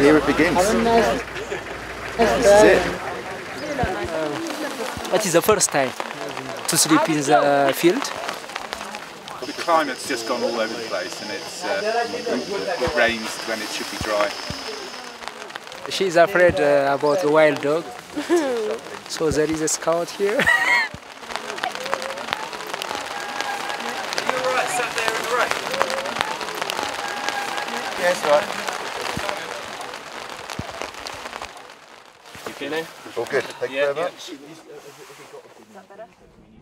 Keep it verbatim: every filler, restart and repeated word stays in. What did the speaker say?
Here it begins. This is it. That is the first time to sleep in the uh, field. The climate's just gone all over the place, and it's uh, it rains when it should be dry. She's afraid uh, about the wild dog, so there is a scout here. You're right, sat there in the rain. Yes, right. You feeling? All good. Thank you Yeah, very yeah. much.